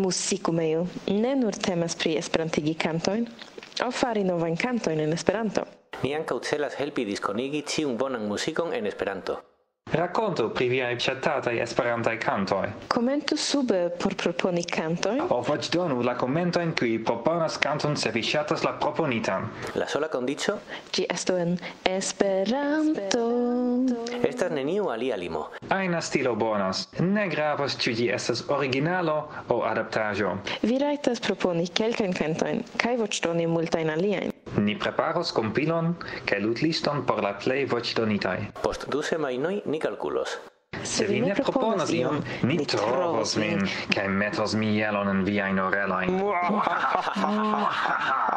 Muzikumejo ne nur temas pri esperantigi kantojn, aŭ fari novajn kantojn en Esperanto. Ni ankaŭ celas helpi diskonigi ĉiun bonan muzikon en Esperanto. Rakontu pri viaj ŝatataj esperantaj kantoj. Komentu sube por proponi kantojn. O voĉdonu la komentojn kiuj proponas kanton se vi ŝatas la proponitan. La sola kondiĉo Ĝi estu en Esperanto. estas neniu alia limo. Ajna stilo bonas. Ne gravas ĉu ĝi estas originalo aŭ adaptaĵo. Vi rajtas proponi kelkajn kantojn kaj voĉdoni multajn aliajn. Ni preparos kompilon kaj ludliston por la plej voĉdonitaj. Post 2 semajnoj ni kalkulos. Se vi ne proponos ion, mi trovos vin kaj metos mielon en viajn orelojn.